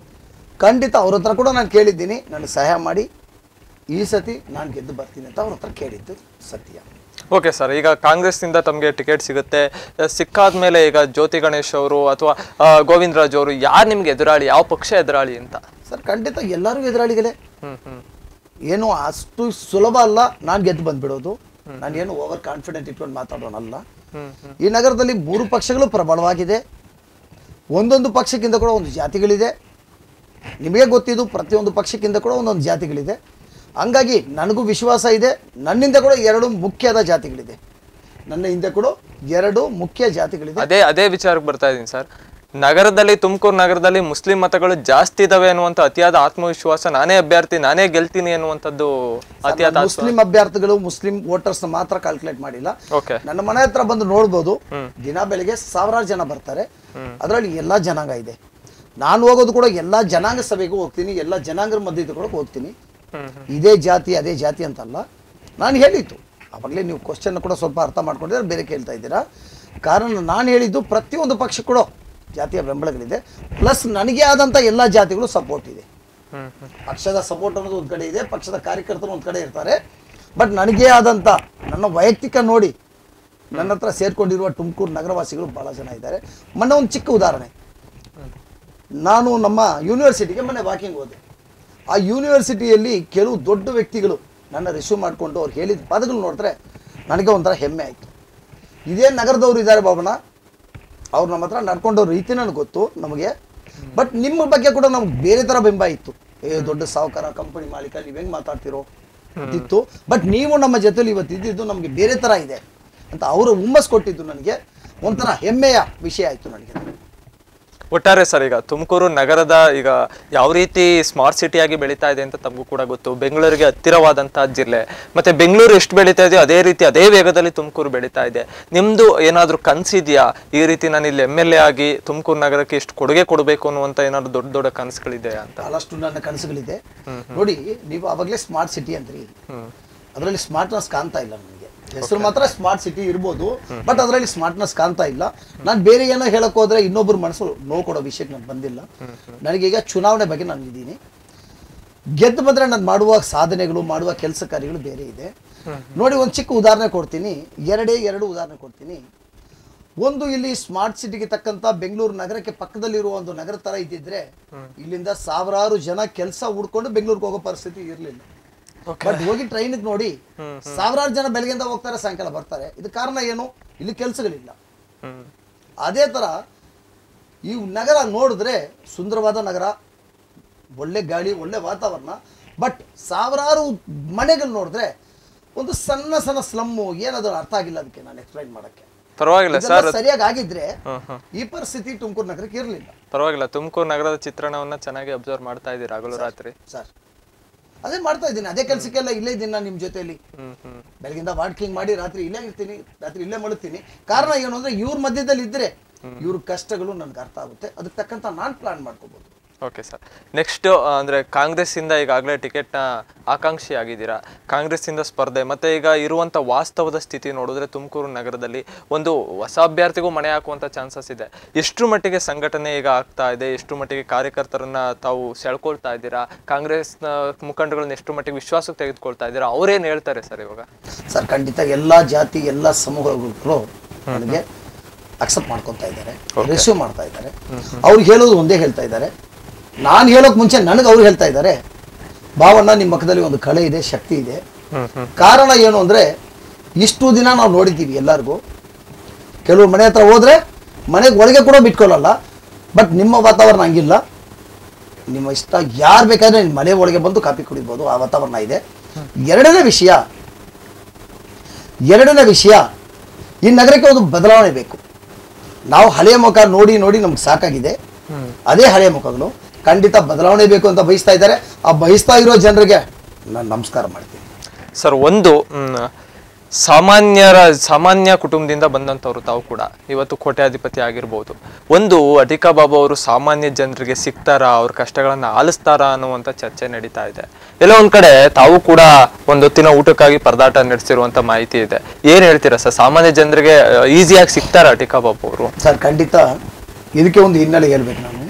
ಖಂಡಿತ ಅವ್ರ ಹತ್ರ ಕೂಡ ನಾನು ಕೇಳಿದ್ದೀನಿ, ನನಗೆ ಸಹಾಯ ಮಾಡಿ ಈ ಸತಿ ನಾನು ಗೆದ್ದು ಬರ್ತೀನಿ ಅಂತ ಅವ್ರ ಹತ್ರ ಕೇಳಿದ್ದು ಸತ್ಯ. ಓಕೆ ಸರ್, ಈಗ ಕಾಂಗ್ರೆಸ್ನಿಂದ ತಮಗೆ ಟಿಕೆಟ್ ಸಿಗುತ್ತೆ, ಸಿಕ್ಕಾದ ಮೇಲೆ ಈಗ ಜ್ಯೋತಿ ಗಣೇಶ್ ಅವರು ಅಥವಾ ಗೋವಿಂದರಾಜ್ ಅವರು ಯಾರು ನಿಮ್ಗೆ ಎದುರಾಳಿ, ಯಾವ ಪಕ್ಷ ಎದುರಾಳಿ ಅಂತ? ಸರ್, ಖಂಡಿತ ಎಲ್ಲರೂ ಎದುರಾಳಿಗಳೇ. ಹ್ಮ್ ಹ್ಮ್ ಏನು ಅಷ್ಟು ಸುಲಭ ಅಲ್ಲ ನಾನು ಗೆದ್ದು ಬಂದ್ಬಿಡೋದು. ನಾನೇನು ಓವರ್ ಕಾನ್ಫಿಡೆಂಟ್ ಇಟ್ಕೊಂಡು ಮಾತಾಡೋನಲ್ಲ. ಈ ನಗರದಲ್ಲಿ ಮೂರು ಪಕ್ಷಗಳು ಪ್ರಬಲವಾಗಿದೆ. ಒಂದೊಂದು ಪಕ್ಷಕ್ಕಿಂತ ಕೂಡ ಒಂದು ಜಾತಿಗಳಿದೆ. ನಿಮಗೆ ಗೊತ್ತಿದ್ದು, ಪ್ರತಿಯೊಂದು ಪಕ್ಷಕ್ಕಿಂತ ಕೂಡ ಒಂದೊಂದು ಜಾತಿಗಳಿದೆ. ಹಂಗಾಗಿ ನನಗೂ ವಿಶ್ವಾಸ ಇದೆ. ನನ್ನಿಂದ ಕೂಡ ಎರಡು ಮುಖ್ಯದ ಜಾತಿಗಳಿದೆ. ನನ್ನ ಹಿಂದೆ ಕೂಡ ಎರಡು ಮುಖ್ಯ ಜಾತಿಗಳಿದೆ. ಅದೇ ಅದೇ ವಿಚಾರಕ್ಕೆ ಬರ್ತಾ ಇದ್ದೀನಿ ಸರ್. ನಗರದಲ್ಲಿ, ತುಮಕೂರು ನಗರದಲ್ಲಿ ಮುಸ್ಲಿಂ ಮತಗಳು ಜಾಸ್ತಿ ಇದಾವೆ ಅನ್ನುವಂಥ ಅತಿಯಾದ ಆತ್ಮವಿಶ್ವಾಸ, ನಾನೇ ಅಭ್ಯರ್ಥಿ, ನಾನೇ ಗೆಲ್ತೀನಿ ಅನ್ನುವಂಥದ್ದು ಅತಿಯಾದ ಮುಸ್ಲಿಂ ಅಭ್ಯರ್ಥಿಗಳು, ಮುಸ್ಲಿಂ ವೋಟರ್ಸ್ ಮಾತ್ರ ಕ್ಯಾಲ್ಕುಲೇಟ್ ಮಾಡಿಲ್ಲ. ಓಕೆ. ನನ್ನ ಮನೆ ಹತ್ರ ಬಂದು ನೋಡ್ಬೋದು, ದಿನ ಬೆಳಿಗ್ಗೆ ಸಾವಿರಾರು ಜನ ಬರ್ತಾರೆ. ಅದರಲ್ಲಿ ಎಲ್ಲಾ ಜನಾಂಗ ಇದೆ. ನಾನು ಹೋಗೋದು ಕೂಡ ಎಲ್ಲಾ ಜನಾಂಗ ಸಭೆಗೂ ಹೋಗ್ತೀನಿ, ಎಲ್ಲ ಜನಾಂಗರ ಮಧ್ಯೆ ಕೂಡ ಹೋಗ್ತೀನಿ. ಇದೇ ಜಾತಿ ಅದೇ ಜಾತಿ ಅಂತಲ್ಲ. ನಾನು ಹೇಳಿದ್ದು ಅವಾಗಲೇ, ನೀವು ಕ್ವಶನ್ ಕೂಡ ಸ್ವಲ್ಪ ಅರ್ಥ ಮಾಡ್ಕೊಂಡಿದ್ರೆ ಬೇರೆ ಕೇಳ್ತಾ ಇದ್ದೀರಾ. ಕಾರಣ ನಾನು ಹೇಳಿದ್ದು ಪ್ರತಿಯೊಂದು ಪಕ್ಷ ಕೂಡ ಜಾತಿಯ ಬೆಂಬಲಗಳಿದೆ, ಪ್ಲಸ್ ನನಗೆ ಆದಂಥ ಎಲ್ಲ ಜಾತಿಗಳು ಸಪೋರ್ಟ್ ಇದೆ. ಪಕ್ಷದ ಸಪೋರ್ಟ್ ಅನ್ನೋದು ಒಂದು ಕಡೆ ಇದೆ, ಪಕ್ಷದ ಕಾರ್ಯಕರ್ತರು ಒಂದು ಕಡೆ ಇರ್ತಾರೆ. ಬಟ್ ನನಗೆ ಆದಂಥ ನನ್ನ ವೈಯಕ್ತಿಕ ನೋಡಿ ನನ್ನ ಹತ್ರ ಸೇರ್ಕೊಂಡಿರುವ ತುಮಕೂರು ನಗರವಾಸಿಗಳು ಭಾಳ ಜನ ಇದ್ದಾರೆ. ಮೊನ್ನೆ ಒಂದು ಚಿಕ್ಕ ಉದಾಹರಣೆ, ನಾನು ನಮ್ಮ ಯೂನಿವರ್ಸಿಟಿಗೆ ಮೊನ್ನೆ ವಾಕಿಂಗ್ ಹೋದೆ. ಆ ಯೂನಿವರ್ಸಿಟಿಯಲ್ಲಿ ಕೆಲವು ದೊಡ್ಡ ವ್ಯಕ್ತಿಗಳು ನನ್ನ ರಿಸೀವ್ ಮಾಡಿಕೊಂಡು ಅವ್ರು ಹೇಳಿದ ಪದಗಳು ನೋಡಿದ್ರೆ ನನಗೆ ಒಂಥರ ಹೆಮ್ಮೆ ಆಯಿತು. ಇದೇ ನಗರದವ್ರು ಇದ್ದಾರೆ ಬಾಬಣ್ಣ, ಅವ್ರು ನಮ್ಮ ಹತ್ರ ನಡ್ಕೊಂಡೋ ರೀತಿ ನನಗೆ ಗೊತ್ತು ನಮಗೆ. ಬಟ್ ನಿಮ್ಮ ಬಗ್ಗೆ ಕೂಡ ನಮ್ಗೆ ಬೇರೆ ಥರ ಬೆಂಬ ಇತ್ತು. ಏ ದೊಡ್ಡ ಸಾಹುಕಾರ, ಕಂಪನಿ ಮಾಲೀಕ, ನೀವು ಹೆಂಗೆ ಮಾತಾಡ್ತಿರೋ ಅಂತಿತ್ತು. ಬಟ್ ನೀವು ನಮ್ಮ ಜೊತೆಲಿ ಇವತ್ತು ಇದ್ದಿದ್ದು ನಮಗೆ ಬೇರೆ ಥರ ಇದೆ ಅಂತ ಅವರು ಹುಮ್ಮಸ್ ಕೊಟ್ಟಿದ್ದು ನನಗೆ ಒಂಥರ ಹೆಮ್ಮೆಯ ವಿಷಯ ಆಯಿತು ನನಗೆ. ಒಟ್ಟಾರೆ ಸರ್, ಈಗ ತುಮಕೂರು ನಗರದ ಈಗ ಯಾವ ರೀತಿ ಸ್ಮಾರ್ಟ್ ಸಿಟಿಯಾಗಿ ಬೆಳೀತಾ ಇದೆ ಅಂತ ತಮಗೂ ಕೂಡ ಗೊತ್ತು. ಬೆಂಗಳೂರಿಗೆ ಹತ್ತಿರವಾದಂತಹ ಜಿಲ್ಲೆ, ಮತ್ತೆ ಬೆಂಗಳೂರು ಎಷ್ಟು ಬೆಳೀತಾ ಇದೆಯೋ ಅದೇ ರೀತಿ ಅದೇ ವೇಗದಲ್ಲಿ ತುಮಕೂರು ಬೆಳೀತಾ ಇದೆ. ನಿಮ್ದು ಏನಾದರೂ ಕನಸಿದೆಯಾ ಈ ರೀತಿ ನಾನು ಇಲ್ಲಿ ಎಮ್ ಎಲ್ ಎ ಆಗಿ ತುಮಕೂರು ನಗರಕ್ಕೆ ಎಷ್ಟು ಕೊಡುಗೆ ಕೊಡಬೇಕು ಅನ್ನುವಂಥ ಏನಾದ್ರು ದೊಡ್ಡ ದೊಡ್ಡ ಕನಸುಗಳಿದೆಯಾ ಅಂತ? ಬಹಳಷ್ಟು ನನ್ನ ಕನಸುಗಳಿದೆ. ನೋಡಿ, ನೀವು ಆವಾಗಲೇ ಸ್ಮಾರ್ಟ್ ಸಿಟಿ ಅಂದ್ರಿ, ಅದರಲ್ಲಿ ಸ್ಮಾರ್ಟ್ನೆಸ್ ಕಾಣ್ತಾ ಇಲ್ಲ ನನಗೆ. ಹೆಸರು ಮಾತ್ರ ಸ್ಮಾರ್ಟ್ ಸಿಟಿ ಇರ್ಬೋದು, ಬಟ್ ಅದರಲ್ಲಿ ಸ್ಮಾರ್ಟ್ನೆಸ್ ಕಾಣ್ತಾ ಇಲ್ಲ. ನಾನು ಬೇರೆ ಏನೋ ಹೇಳಕ್ ಹೋದ್ರೆ ಇನ್ನೊಬ್ಬರ ಮನಸ್ಸು ನೋವು ಕೊಡೋ ವಿಷಯಕ್ಕೆ ನಾನು ಬಂದಿಲ್ಲ. ನನಗೀಗ ಚುನಾವಣೆ ಬಗ್ಗೆ ನಾನು ಇದ್ದೀನಿ. ಗೆದ್ದು ಬಂದ್ರೆ ನಾನು ಮಾಡುವ ಸಾಧನೆಗಳು, ಮಾಡುವ ಕೆಲಸ ಕಾರ್ಯಗಳು ಬೇರೆ ಇದೆ. ನೋಡಿ, ಒಂದು ಚಿಕ್ಕ ಉದಾಹರಣೆ ಕೊಡ್ತೀನಿ, ಎರಡೇ ಎರಡು ಉದಾಹರಣೆ ಕೊಡ್ತೀನಿ. ಒಂದು, ಇಲ್ಲಿ ಸ್ಮಾರ್ಟ್ ಸಿಟಿಗೆ ತಕ್ಕಂತ ಬೆಂಗಳೂರು ನಗರಕ್ಕೆ ಪಕ್ಕದಲ್ಲಿರುವ ಒಂದು ನಗರ ತರ ಇದ್ದಿದ್ರೆ ಇಲ್ಲಿಂದ ಸಾವಿರಾರು ಜನ ಕೆಲಸ ಹುಡ್ಕೊಂಡು ಬೆಂಗಳೂರಿಗೆ ಹೋಗೋ ಪರಿಸ್ಥಿತಿ ಇರಲಿಲ್ಲ. ಬಟ್ ಹೋಗಿ ಟ್ರೈನಿಗೆ ನೋಡಿ, ಸಾವಿರಾರು ಜನ ಬೆಳಗ್ಗೆಯಿಂದ ಹೋಗ್ತಾರೆ, ಸಾಯಂಕಾಲ ಬರ್ತಾರೆ. ಇದು ಕಾರಣ ಏನು? ಇಲ್ಲಿ ಕೆಲಸಗಳಿಲ್ಲ. ಅದೇ ತರ ಈ ನಗರ ನೋಡಿದ್ರೆ ಸುಂದರವಾದ ನಗರ, ಒಳ್ಳೆ ಗಾಳಿ, ಒಳ್ಳೆ ವಾತಾವರಣ. ಬಟ್ ಸಾವಿರಾರು ಮನೆಗಳು ನೋಡಿದ್ರೆ ಒಂದು ಸಣ್ಣ ಸಣ್ಣ ಸ್ಲಮ್ಮು, ಏನದು ಅರ್ಥ ಆಗಿಲ್ಲ. ಅದಕ್ಕೆ ನಾನು ಎಕ್ಸ್ಪ್ಲೈನ್ ಮಾಡಕ್ಕೆ ಪರವಾಗಿಲ್ಲ ಸರ್, ಸರಿಯಾಗಿ ಆಗಿದ್ರೆ ಈ ಪರಿಸ್ಥಿತಿ ತುಮಕೂರು ನಗರಕ್ಕೆ ಇರಲಿಲ್ಲ. ಪರವಾಗಿಲ್ಲ, ತುಮಕೂರು ನಗರದ ಚಿತ್ರಣವನ್ನ ಚೆನ್ನಾಗಿ ಅಬ್ಸರ್ವ್ ಮಾಡ್ತಾ ಇದ್ದೀರಾ ಹಗಲು ರಾತ್ರಿ. ಸರ್, ಅದೇ ಮಾಡ್ತಾ ಇದ್ದೀನಿ, ಅದೇ ಕೆಲಸಕ್ಕೆಲ್ಲ ಇಲ್ಲೇ ಇದ್ದೀನಿ ನಾನು ನಿಮ್ಮ ಜೊತೆಲಿ. ಬೆಳಗಿಂದ ವಾಕಿಂಗ್ ಮಾಡಿ ರಾತ್ರಿ ಇಲ್ಲೇ ಇರ್ತೀನಿ, ರಾತ್ರಿ ಇಲ್ಲೇ ಮಲಗ್ತೀನಿ. ಕಾರಣ ಏನು ಅಂದ್ರೆ ಇವ್ರ ಮಧ್ಯದಲ್ಲಿ ಇದ್ರೆ ಇವ್ರ ಕಷ್ಟಗಳು ನನ್ಗೆ ಅರ್ಥ ಆಗುತ್ತೆ, ಅದಕ್ಕೆ ತಕ್ಕಂತ ನಾನು ಪ್ಲಾನ್ ಮಾಡ್ಕೋಬಹುದು. ಓಕೆ ಸರ್, ನೆಕ್ಸ್ಟ್ ಅಂದರೆ ಕಾಂಗ್ರೆಸ್ಸಿಂದ ಈಗಾಗಲೇ ಟಿಕೆಟ್ನ ಆಕಾಂಕ್ಷಿ ಆಗಿದ್ದೀರಾ, ಕಾಂಗ್ರೆಸ್ಸಿಂದ ಸ್ಪರ್ಧೆ, ಮತ್ತು ಈಗ ಇರುವಂಥ ವಾಸ್ತವದ ಸ್ಥಿತಿ ನೋಡಿದ್ರೆ ತುಮಕೂರು ನಗರದಲ್ಲಿ ಒಂದು ಹೊಸ ಅಭ್ಯರ್ಥಿಗೂ ಮಣೆ ಹಾಕುವಂಥ ಚಾನ್ಸಸ್ ಇದೆ. ಎಷ್ಟು ಮಟ್ಟಿಗೆ ಸಂಘಟನೆ ಈಗ ಆಗ್ತಾ ಇದೆ, ಎಷ್ಟು ಮಟ್ಟಿಗೆ ಕಾರ್ಯಕರ್ತರನ್ನ ತಾವು ಸೆಳ್ಕೊಳ್ತಾ ಇದ್ದೀರಾ, ಕಾಂಗ್ರೆಸ್ನ ಮುಖಂಡಗಳನ್ನ ಎಷ್ಟು ಮಟ್ಟಿಗೆ ವಿಶ್ವಾಸಕ್ಕೆ ತೆಗೆದುಕೊಳ್ತಾ ಇದ್ದೀರಾ, ಅವ್ರೇನು ಹೇಳ್ತಾರೆ ಸರ್ ಇವಾಗ? ಸರ್, ಖಂಡಿತ ಎಲ್ಲ ಜಾತಿ ಎಲ್ಲ ಸಮೂಹಗಳು ನನಗೆ ಅಕ್ಸೆಪ್ಟ್ ಮಾಡ್ಕೊತಾ ಇದ್ದಾರೆ, ರಿಸೀವ್ ಮಾಡ್ತಾ ಇದ್ದಾರೆ. ಅವ್ರಿಗೆ ಹೇಳೋದು ಒಂದೇ ಹೇಳ್ತಾ ಇದ್ದಾರೆ, ನಾನು ಹೇಳೋಕೆ ಮುಂಚೆ ನನಗೆ ಅವ್ರು ಹೇಳ್ತಾ ಇದ್ದಾರೆ, ಭಾವಣ್ಣ ನಿಮ್ಮ ಮುಖದಲ್ಲಿ ಒಂದು ಕಳೆ ಇದೆ, ಶಕ್ತಿ ಇದೆ. ಕಾರಣ ಏನು ಅಂದರೆ ಇಷ್ಟು ದಿನ ನಾವು ನೋಡಿದ್ದೀವಿ ಎಲ್ಲರಿಗೂ, ಕೆಲವರು ಮನೆ ಹತ್ರ ಹೋದರೆ ಮನೆಗೆ ಒಳಗೆ ಕೂಡ ಬಿಟ್ಕೊಳ್ಳಲ್ಲ. ಬಟ್ ನಿಮ್ಮ ವಾತಾವರಣ ಹಂಗಿಲ್ಲ, ನಿಮ್ಮ ಇಷ್ಟ ಯಾರು ಬೇಕಾದ್ರೆ ನಿಮ್ಮ ಮನೆ ಒಳಗೆ ಬಂದು ಕಾಫಿ ಕುಡಿಬೋದು, ಆ ವಾತಾವರಣ ಇದೆ. ಎರಡನೇ ವಿಷಯ ಎರಡನೇ ವಿಷಯ ಈ ನಗರಕ್ಕೆ ಒಂದು ಬದಲಾವಣೆ ಬೇಕು. ನಾವು ಹಳೆಯ ಮುಖ ನೋಡಿ ನೋಡಿ ನಮ್ಗೆ ಸಾಕಾಗಿದೆ. ಅದೇ ಹಳೆಯ ಮುಖಗಳು ಖಂಡಿತ ಬದಲಾವಣೆ ಬೇಕು ಅಂತ ಬಯಸ್ತಾ ಇದ್ದಾರೆ. ಆ ಬಯಸ್ತಾ ಇರೋ ಜನರಿಗೆ ನಾನು ನಮಸ್ಕಾರ ಮಾಡ್ತೀನಿ. ಸರ್, ಒಂದು ಸಾಮಾನ್ಯರ ಸಾಮಾನ್ಯ ಕುಟುಂಬದಿಂದ ಬಂದಂಥವ್ರು ತಾವು ಕೂಡ ಇವತ್ತು ಕೋಟ್ಯಾಧಿಪತಿ ಆಗಿರ್ಬೋದು. ಒಂದು ಅಟಿಕಾ ಬಾಬು ಅವರು ಸಾಮಾನ್ಯ ಜನರಿಗೆ ಸಿಗ್ತಾರಾ, ಅವ್ರ ಕಷ್ಟಗಳನ್ನು ಆಲಿಸ್ತಾರಾ ಅನ್ನುವಂಥ ಚರ್ಚೆ ನಡೀತಾ ಇದೆ. ಎಲ್ಲ ಒಂದ್ ಕಡೆ ತಾವು ಕೂಡ ಒಂದೊತ್ತಿನ ಊಟಕ್ಕಾಗಿ ಪರದಾಟ ನಡೆಸಿರುವಂತ ಮಾಹಿತಿ ಇದೆ. ಏನ್ ಹೇಳ್ತೀರಾ ಸರ್, ಸಾಮಾನ್ಯ ಜನರಿಗೆ ಈಸಿಯಾಗಿ ಸಿಗ್ತಾರಾ ಅಟಿಕಾ ಬಾಬು ಅವರು? ಸರ್ ಖಂಡಿತ ಇದಕ್ಕೆ ಒಂದು ಹಿನ್ನೆಲೆ ಹೇಳ್ಬೇಕು. ನಾನು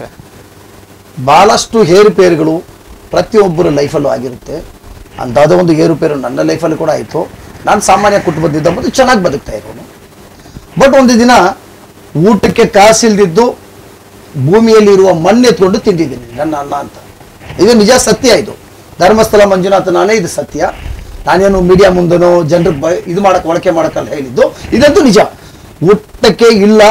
ಬಹಳಷ್ಟು ಏರುಪೇರುಗಳು ಪ್ರತಿಯೊಬ್ಬರ ಲೈಫಲ್ಲೂ ಆಗಿರುತ್ತೆ. ಅಂದಾದ ಒಂದು ಏರುಪೇರು ನನ್ನ ಲೈಫಲ್ಲಿ ಕೂಡ ಆಯಿತು. ನಾನು ಸಾಮಾನ್ಯ ಕುಟುಂಬದಿಂದ ಬಂದು ಚೆನ್ನಾಗಿ ಬದುಕ್ತಾ ಇರೋನು. ಬಟ್ ಒಂದು ದಿನ ಊಟಕ್ಕೆ ಕಾಸಿಲ್ದಿದ್ದು ಭೂಮಿಯಲ್ಲಿ ಇರುವ ಮಣ್ಣು ಎತ್ಕೊಂಡು ತಿಂದಿದ್ದೀನಿ ನನ್ನ ಅನ್ನ ಅಂತ. ಇದು ನಿಜ, ಸತ್ಯ. ಇದು ಧರ್ಮಸ್ಥಳ ಮಂಜುನಾಥ ನಾನೇ, ಇದು ಸತ್ಯ. ನಾನೇನು ಮೀಡಿಯಾ ಮುಂದನೋ ಜನರು ಬ ಇದು ಮಾಡಕ್ಕೆ ಒಳಕೆ ಮಾಡೋಕ್ಕಲ್ಲ ಹೇಳಿದ್ದು, ಇದಂತೂ ನಿಜ. ಊಟಕ್ಕೆ ಇಲ್ಲ,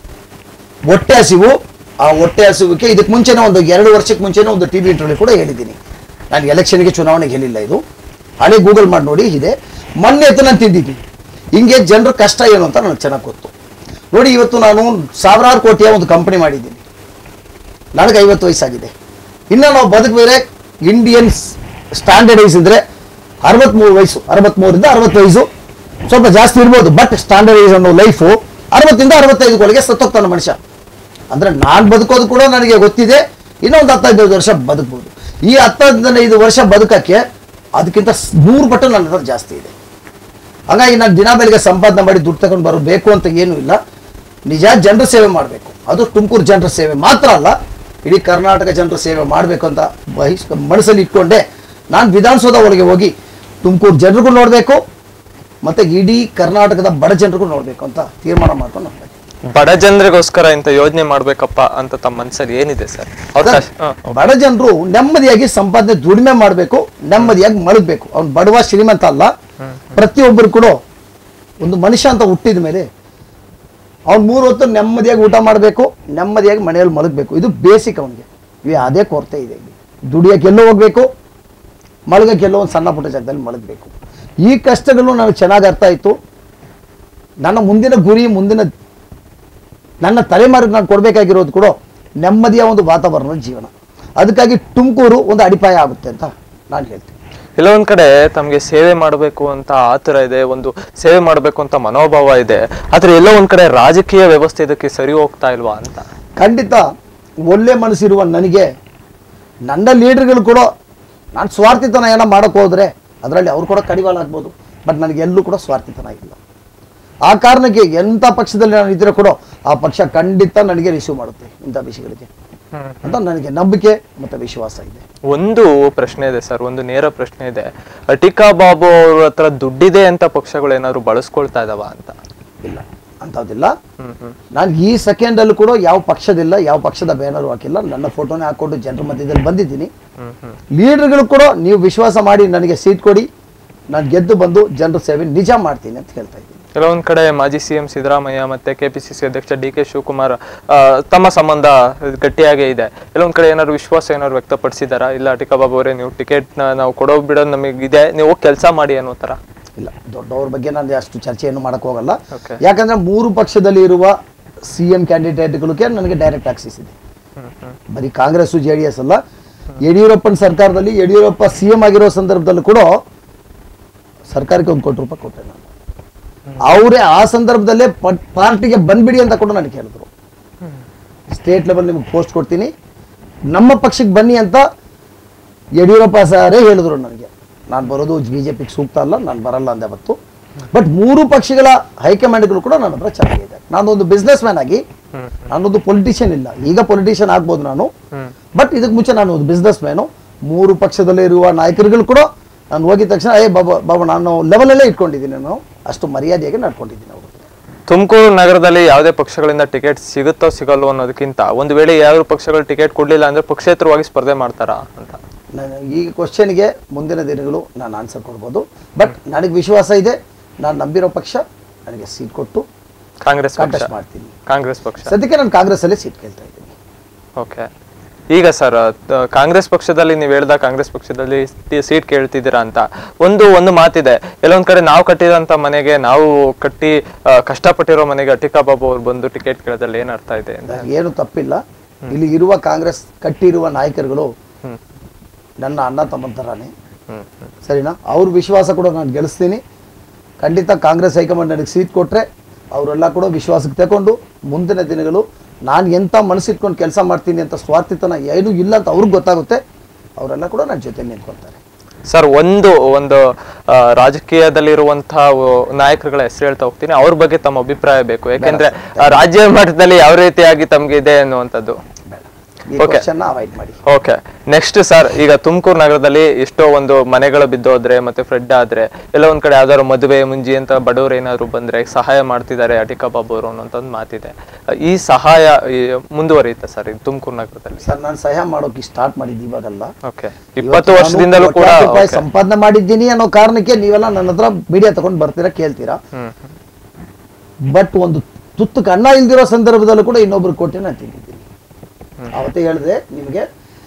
ಹೊಟ್ಟೆ ಹಸಿವು. ಆ ಹೊಟ್ಟೆ ಹಸಿವಿಗೆ ಇದಕ್ಕೆ ಮುಂಚೆನೇ ಒಂದು ಎರಡು ವರ್ಷಕ್ಕೆ ಮುಂಚೆನೇ ಒಂದು ಟಿ ವಿ ಇಂಟರ್ವ್ಯೂ ಕೂಡ ಹೇಳಿದ್ದೀನಿ. ನಾನು ಎಲೆಕ್ಷನ್ಗೆ ಚುನಾವಣೆಗೆ ಹೇಳಿಲ್ಲ, ಇದು ಹಳೆ ಗೂಗಲ್ ಮಾಡಿ ನೋಡಿ ಇದೆ. ಮೊನ್ನೆ ಎತ್ತು ನಾನು ತಿಂದಿದ್ದೀನಿ. ಹಿಂಗೆ ಜನರ ಕಷ್ಟ ಏನು ಅಂತ ನನಗೆ ಚೆನ್ನಾಗಿ ಗೊತ್ತು. ನೋಡಿ, ಇವತ್ತು ನಾನು ಸಾವಿರಾರು ಕೋಟಿಯ ಒಂದು ಕಂಪನಿ ಮಾಡಿದ್ದೀನಿ. ನನಗೆ ಐವತ್ತು ವಯಸ್ಸಾಗಿದೆ. ಇನ್ನು ನಾವು ಬದುಕಬೇರೆ ಇಂಡಿಯನ್ ಸ್ಟ್ಯಾಂಡರ್ಡೈಸ್ ಇದ್ರೆ ಅರವತ್ತ್ಮೂರು ವಯಸ್ಸು, ಅರವತ್ತ್ಮೂರಿಂದ ಅರವತ್ತು ವಯಸ್ಸು ಸ್ವಲ್ಪ ಜಾಸ್ತಿ ಇರ್ಬೋದು. ಬಟ್ ಸ್ಟ್ಯಾಂಡರ್ಡೈಸ್ ಅನ್ನೋ ಲೈಫು ಅರವತ್ತಿಂದ ಅರವತ್ತೈದರೊಳಗೆ ಸತ್ತೋಗ್ತಾನೆ ಮನುಷ್ಯ. ಅಂದರೆ ನಾನು ಬದುಕೋದು ಕೂಡ ನನಗೆ ಗೊತ್ತಿದೆ, ಇನ್ನೊಂದು ಹತ್ತೈದು ವರ್ಷ ಬದುಕ್ಬೋದು. ಈ ಹತ್ತೈದು ವರ್ಷ ಬದುಕಕ್ಕೆ ಅದಕ್ಕಿಂತ ನೂರು ಪಟ್ಟು ನನ್ನ ಹತ್ರ ಜಾಸ್ತಿ ಇದೆ. ಹಾಗಾಗಿ ನಾನು ದಿನ ಬೆಳಗ್ಗೆ ಸಂಪಾದನೆ ಮಾಡಿ ದುಡ್ಡು ತಗೊಂಡು ಬರಬೇಕು ಅಂತ ಏನೂ ಇಲ್ಲ. ನಿಜ ಜನರ ಸೇವೆ ಮಾಡಬೇಕು. ಅದು ತುಮಕೂರು ಜನರ ಸೇವೆ ಮಾತ್ರ ಅಲ್ಲ, ಇಡೀ ಕರ್ನಾಟಕ ಜನರ ಸೇವೆ ಮಾಡಬೇಕು ಅಂತ ಬಹಿಸ್ ಮನಸ್ಸಲ್ಲಿ ಇಟ್ಕೊಂಡೆ ನಾನು ವಿಧಾನಸೌಧ ಒಳಗೆ ಹೋಗಿ ತುಮಕೂರು ಜನರಿಗೂ ನೋಡಬೇಕು, ಮತ್ತು ಇಡೀ ಕರ್ನಾಟಕದ ಬಡ ಜನರಿಗೂ ನೋಡಬೇಕು ಅಂತ ತೀರ್ಮಾನ ಮಾಡ್ಕೊಂಡು ಹೋಗ್ಬೇಕು. ಬಡ ಜನರಿಗೋಸ್ಕರ ಇಂಥ ಯೋಜನೆ ಮಾಡ್ಬೇಕಪ್ಪ ಅಂತ ತಮ್ಮ ಮನಸ್ಸಲ್ಲಿ ಏನಿದೆ ಸರ್? ಬಡ ಜನರು ನೆಮ್ಮದಿಯಾಗಿ ಸಂಪಾದನೆ ದುಡಿಮೆ ಮಾಡಬೇಕು, ನೆಮ್ಮದಿಯಾಗಿ ಮಲಗಬೇಕು. ಅವ್ನು ಬಡವ ಶ್ರೀಮಂತ ಅಲ್ಲ. ಪ್ರತಿಯೊಬ್ಬರು ಕೂಡ ಒಂದು ಮನುಷ್ಯ ಅಂತ ಹುಟ್ಟಿದ ಮೇಲೆ ಅವ್ನು ಮೂರು ಹೊತ್ತು ನೆಮ್ಮದಿಯಾಗಿ ಊಟ ಮಾಡಬೇಕು, ನೆಮ್ಮದಿಯಾಗಿ ಮನೆಯಲ್ಲಿ ಮಲಗಬೇಕು. ಇದು ಬೇಸಿಕ್ ಅವನಿಗೆ. ಇವೆ ಅದೇ ಕೊರತೆ ಇದೆ. ದುಡಿಯೋಕೆ ಎಲ್ಲೋ ಹೋಗ್ಬೇಕು, ಮಲಗಕ್ಕೆ ಎಲ್ಲೋ ಒಂದು ಸಣ್ಣ ಪುಟ್ಟ ಜಾಗದಲ್ಲಿ ಮಲಗಬೇಕು. ಈ ಕಷ್ಟಗಳು ನನಗೆ ಚೆನ್ನಾಗಿ ಅರ್ಥ ಆಯಿತು. ನನ್ನ ಮುಂದಿನ ಗುರಿ, ಮುಂದಿನ ನನ್ನ ತಲೆಮಾರಿಗೆ ನಾನು ಕೊಡಬೇಕಾಗಿರೋದು ಕೂಡ ನೆಮ್ಮದಿಯ ಒಂದು ವಾತಾವರಣದ ಜೀವನ. ಅದಕ್ಕಾಗಿ ತುಮಕೂರು ಒಂದು ಅಡಿಪಾಯ ಆಗುತ್ತೆ ಅಂತ ನಾನು ಹೇಳ್ತೀನಿ. ಎಲ್ಲ ಒಂದ್ ಕಡೆ ತಮಗೆ ಸೇವೆ ಮಾಡಬೇಕು ಅಂತ ಆತರ ಇದೆ, ಒಂದು ಸೇವೆ ಮಾಡಬೇಕು ಅಂತ ಮನೋಭಾವ ಇದೆ. ಆದ್ರೆ ಎಲ್ಲ ಒಂದ್ ಕಡೆ ರಾಜಕೀಯ ವ್ಯವಸ್ಥೆ ಇದಕ್ಕೆ ಸರಿ ಹೋಗ್ತಾ ಇಲ್ವಾ ಅಂತ? ಖಂಡಿತ ಒಳ್ಳೆ ಮನಸ್ಸಿರುವ ನನಗೆ ನನ್ನ ಲೀಡರ್ಗಳು ಕೂಡ ನಾನು ಸ್ವಾರ್ಥಿತನ ಏನೋ ಮಾಡೋಕ್ಕೆ ಹೋದರೆ ಅದರಲ್ಲಿ ಅವ್ರು ಕೂಡ ಕಡಿವಾಳ ಆಗ್ಬೋದು. ಬಟ್ ನನಗೆ ಎಲ್ಲೂ ಕೂಡ ಸ್ವಾರ್ಥಿತನ ಇಲ್ಲ. ಆ ಕಾರಣಕ್ಕೆ ಎಂಥ ಪಕ್ಷದಲ್ಲಿ ನಾನು ಇದ್ರೆ ಕೂಡ ಆ ಪಕ್ಷ ಖಂಡಿತ ನನಗೆ ರಿಸೀವ್ ಮಾಡುತ್ತೆ ಇಂಥ ವಿಷಯಗಳಿಗೆ ಅಂತ ನನಗೆ ನಂಬಿಕೆ ಮತ್ತು ವಿಶ್ವಾಸ ಇದೆ. ಒಂದು ಪ್ರಶ್ನೆ ಇದೆ ಸರ್, ಒಂದು ನೇರ ಪ್ರಶ್ನೆ ಇದೆ. ಅಟಿಕಾ ಬಾಬು ಅವ್ರ ಹತ್ರ ದುಡ್ಡಿದೆ ಅಂತ ಪಕ್ಷಗಳು ಏನಾದ್ರು ಬಳಸ್ಕೊಳ್ತಾ ಇದಾವ ಅಂತ? ಇಲ್ಲ, ಅಂಥದ್ದಿಲ್ಲ. ನಾನು ಈ ಸೆಕೆಂಡಲ್ಲೂ ಕೂಡ ಯಾವ ಪಕ್ಷದಿಲ್ಲ, ಯಾವ ಪಕ್ಷದ ಬ್ಯಾನರು ಹಾಕಿಲ್ಲ. ನನ್ನ ಫೋಟೋನೇ ಹಾಕೊಂಡು ಜನರ ಮಧ್ಯದಲ್ಲಿ ಬಂದಿದ್ದೀನಿ. ಲೀಡರ್ಗಳು ಕೂಡ ನೀವು ವಿಶ್ವಾಸ ಮಾಡಿ ನನಗೆ ಸೀಟ್ ಕೊಡಿ, ನಾನು ಗೆದ್ದು ಬಂದು ಜನರ ಸೇವೆ ನಿಜ ಮಾಡ್ತೀನಿ ಅಂತ ಹೇಳ್ತಾ ಇದ್ದೀನಿ. ಕೆಲವೊಂದ್ ಕಡೆ ಮಾಜಿ ಸಿಎಂ ಸಿದ್ದರಾಮಯ್ಯ ಮತ್ತೆ ಕೆಪಿಸಿಸಿ ಅಧ್ಯಕ್ಷ ಡಿ ಕೆ ಶಿವಕುಮಾರ್ ತಮ್ಮ ಸಂಬಂಧ ಗಟ್ಟಿಯಾಗೇ ಇದೆ. ಕೆಲವೊಂದ್ ಕಡೆ ಏನಾದ್ರು ವಿಶ್ವಾಸ ಏನಾದ್ರು ವ್ಯಕ್ತಪಡಿಸಿದಾರ? ಇಲ್ಲ ಅಟಿಕಾ ಬಾಬು ಅವರೇ, ನೀವು ಟಿಕೆಟ್ ನಾವು ಕೊಡೋ ಬಿಡೋದು ನಮಗಿದೆ, ನೀವು ಕೆಲಸ ಮಾಡಿ ಅನ್ನೋ ತರ? ಇಲ್ಲ, ದೊಡ್ಡವ್ರ ಬಗ್ಗೆ ನಾನು ಅಷ್ಟು ಚರ್ಚೆಯನ್ನು ಮಾಡಕ್ ಹೋಗಲ್ಲ. ಯಾಕಂದ್ರೆ ಮೂರು ಪಕ್ಷದಲ್ಲಿ ಇರುವ ಸಿ ಎಂ ಕ್ಯಾಂಡಿಡೇಟ್ಗಳಿಗೆ ನನಗೆ ಡೈರೆಕ್ಟ್ ಆಕ್ಸೆಸ್ ಇದೆ. ಬರೀ ಕಾಂಗ್ರೆಸ್ ಜೆ ಡಿ ಎಸ್ ಅಲ್ಲ, ಯಡಿಯೂರಪ್ಪನ ಸರ್ಕಾರದಲ್ಲಿ ಯಡಿಯೂರಪ್ಪ ಸಿ ಎಂ ಆಗಿರೋ ಸಂದರ್ಭದಲ್ಲೂ ಕೂಡ ಸರ್ಕಾರಕ್ಕೆ ಒಂದು ಕೋಟಿ ರೂಪಾಯಿ ಕೊಟ್ಟೆ ನಾನು. ಅವರೇ ಆ ಸಂದರ್ಭದಲ್ಲೇ ಪಾರ್ಟಿಗೆ ಬಂದ್ಬಿಡಿ ಅಂತ ಕೂಡ ನನಗೆ ಹೇಳಿದ್ರು. ಸ್ಟೇಟ್ ಲೆವೆಲ್ ನಿಮಗೆ ಪೋಸ್ಟ್ ಕೊಡ್ತೀನಿ, ನಮ್ಮ ಪಕ್ಷಕ್ಕೆ ಬನ್ನಿ ಅಂತ ಯಡಿಯೂರಪ್ಪ ಸಾರೇ ಹೇಳಿದ್ರು ನನಗೆ. ನಾನು ಬರೋದು ಬಿ ಜೆ ಪಿಗೆ ಸೂಕ್ತ ಅಲ್ಲ, ನಾನು ಬರಲ್ಲ ಅಂದೆ ಅವತ್ತು. ಬಟ್ ಮೂರು ಪಕ್ಷಗಳ ಹೈಕಮಾಂಡ್ಗಳು ಕೂಡ ನನ್ನ ಹತ್ರ ಚೆನ್ನಾಗಿದೆ. ನಾನೊಂದು ಬಿಸ್ನೆಸ್ ಮ್ಯಾನ್ ಆಗಿ, ನಾನೊಂದು ಪೊಲಿಟಿಷಿಯನ್ ಇಲ್ಲ. ಈಗ ಪೊಲಿಟಿಷಿಯನ್ ಆಗ್ಬೋದು ನಾನು, ಬಟ್ ಇದಕ್ಕೆ ಮುಂಚೆ ನಾನು ಒಂದು ಬಿಸ್ನೆಸ್ ಮ್ಯಾನು. ಮೂರು ಪಕ್ಷದಲ್ಲಿ ಇರುವ ನಾಯಕರುಗಳು ಕೂಡ ನಾನು ಹೋಗಿದ ತಕ್ಷಣ ಏ ಬಾಬಾ ಬಾಬಾ ನಾನು ಲೆವೆಲಲ್ಲೇ ಇಟ್ಕೊಂಡಿದ್ದೀನಿ. ನಾನು ಅಷ್ಟು ಮರ್ಯಾದೆಯಾಗಿ ನಡ್ಕೊಂಡಿದ್ದೀನಿ ಅವರು. ತುಮಕೂರು ನಗರದಲ್ಲಿ ಯಾವುದೇ ಪಕ್ಷಗಳಿಂದ ಟಿಕೆಟ್ ಸಿಗುತ್ತೋ ಸಿಗಲ್ವೋ ಅನ್ನೋದಕ್ಕಿಂತ ಒಂದು ವೇಳೆ ಯಾವ ಪಕ್ಷಗಳು ಟಿಕೆಟ್ ಕೊಡ್ಲಿಲ್ಲ ಅಂದ್ರೆ ಪಕ್ಷೇತರವಾಗಿ ಸ್ಪರ್ಧೆ ಮಾಡ್ತಾರಾ ಅಂತ ನಾನು ಈ ಕ್ವಶನ್ಗೆ ಮುಂದಿನ ದಿನಗಳು ನಾನು ಆನ್ಸರ್ ಕೊಡ್ಬೋದು. ಬಟ್ ನನಗೆ ವಿಶ್ವಾಸ ಇದೆ, ನಾನು ನಂಬಿರೋ ಪಕ್ಷ ನನಗೆ ಸೀಟ್ ಕೊಟ್ಟು ಕಾಂಗ್ರೆಸ್ ಕಾಂಟೆಸ್ಟ್ ಮಾಡ್ತೀನಿ. ಕಾಂಗ್ರೆಸ್ ಪಕ್ಷ ಸದ್ಯಕ್ಕೆ ನಾನು ಕಾಂಗ್ರೆಸ್ ಅಲ್ಲಿ ಸೀಟ್ ಕೇಳ್ತಾ ಇದ್ದೀನಿ. ಓಕೆ, ಈಗ ಸರ್ ಕಾಂಗ್ರೆಸ್ ಪಕ್ಷದಲ್ಲಿ ನೀವು ಹೇಳ್ದ ಕಾಂಗ್ರೆಸ್ ಪಕ್ಷದಲ್ಲಿ ಸೀಟ್ ಕೇಳ್ತಿದ್ದೀರಾ ಅಂತ ಒಂದು ಒಂದು ಮಾತಿದೆ, ಎಲ್ಲೊಂದ್ ಕಡೆ ನಾವು ಕಟ್ಟಿದಂತ ಮನೆಗೆ ನಾವು ಕಟ್ಟಿ ಕಷ್ಟಪಟ್ಟಿರೋ ಮನೆಗೆ ಅಟಿಕಾ ಬಾಬು ಅವ್ರು ಬಂದು ಟಿಕೆಟ್ ಕೇಳೋದ್ರಲ್ಲಿ ಏನ್ ಅರ್ಥ ಇದೆ ಅಂತ. ಏನು ತಪ್ಪಿಲ್ಲ, ಇಲ್ಲಿ ಇರುವ ಕಾಂಗ್ರೆಸ್ ಕಟ್ಟಿರುವ ನಾಯಕರುಗಳು ನನ್ನ ಅಣ್ಣ ತಮ್ಮನ ಥರಾನೇ, ಸರಿನಾ? ಅವ್ರ ವಿಶ್ವಾಸ ಕೂಡ ನಾನು ಗೆಲ್ಲಿಸ್ತೀನಿ. ಖಂಡಿತ ಕಾಂಗ್ರೆಸ್ ಹೈಕಮಾಂಡ್ ನನಗೆ ಸೀಟ್ ಕೊಟ್ಟರೆ ಅವರೆಲ್ಲ ಕೂಡ ವಿಶ್ವಾಸಕ್ಕೆ ತಗೊಂಡು ಮುಂದಿನ ದಿನಗಳು ನಾನು ಎಂಥ ಮನಸ್ಸಿಟ್ಕೊಂಡು ಕೆಲಸ ಮಾಡ್ತೀನಿ ಅಂತ ಸ್ವಾರ್ಥಿತನ ಏನೂ ಇಲ್ಲ ಅಂತ ಅವ್ರಿಗೆ ಗೊತ್ತಾಗುತ್ತೆ. ಅವರೆಲ್ಲ ಕೂಡ ನನ್ನ ಜೊತೆ ನಿಂತ್ಕೊಳ್ತಾರೆ. ಸರ್, ಒಂದು ಒಂದು ರಾಜಕೀಯದಲ್ಲಿರುವಂತಹ ನಾಯಕರುಗಳ ಹೆಸರು ಹೇಳ್ತಾ ಹೋಗ್ತೀನಿ, ಅವ್ರ ಬಗ್ಗೆ ತಮ್ಮ ಅಭಿಪ್ರಾಯ ಬೇಕು. ಯಾಕೆಂದ್ರೆ ರಾಜ್ಯ ಮಟ್ಟದಲ್ಲಿ ಯಾವ ರೀತಿಯಾಗಿ ತಮ್ಗೆ ಇದೆ ಅನ್ನುವಂಥದ್ದು. ಓಕೆ, ನೆಕ್ಸ್ಟ್ ಸರ್, ಈಗ ತುಮಕೂರು ನಗರದಲ್ಲಿ ಎಷ್ಟೋ ಒಂದು ಮನೆಗಳು ಬಿದ್ದೋದ್ರೆ ಮತ್ತೆ ಫ್ಲಡ್ ಆದ್ರೆ ಎಲ್ಲ ಒಂದ್ ಕಡೆ ಯಾವ್ದಾದ್ರು ಮದುವೆ ಮುಂಜಿ ಅಂತ ಬಡವರು ಏನಾದ್ರು ಬಂದ್ರೆ ಸಹಾಯ ಮಾಡ್ತಿದ್ದಾರೆ ಅಟಿಕಾ ಬಾಬು ಅವರು ಅನ್ನೋಂತ ಒಂದು ಮಾತಿದೆ. ಈ ಸಹಾಯ ಮುಂದುವರಿಯುತ್ತೆ ಸರ್ ಈಗ ತುಮಕೂರು ನಗರದಲ್ಲಿ? ಸರ್, ನಾನು ಸಹಾಯ ಮಾಡೋಕೆ ಸ್ಟಾರ್ಟ್ ಮಾಡಿದ್ದು ಇವಾಗಲ್ಲ. ಓಕೆ, ಇಪ್ಪತ್ತು ವರ್ಷದಿಂದಲೂ ಕೂಡ ಸಂಪಾದನೆ ಮಾಡಿದ್ದೀನಿ ಅನ್ನೋ ಕಾರಣಕ್ಕೆ ನೀವೆಲ್ಲ ನನ್ನ ಹತ್ರ ಮೀಡಿಯಾ ತಗೊಂಡು ಬರ್ತೀರಾ, ಕೇಳ್ತೀರಾ. ಬಟ್ ಒಂದು ತುತ್ತಕ್ಕೆ ಅನ್ನ ಇಲ್ದಿರೋ ಸಂದರ್ಭದಲ್ಲೂ ಕೂಡ ಇನ್ನೊಬ್ರು ಕೊಟ್ಟೆ ನಾನು ತಿಂದಿದ್ದೀನಿ. ಅವತ್ತೇ ಹೇಳಿದೆ ನಿಮಗೆ,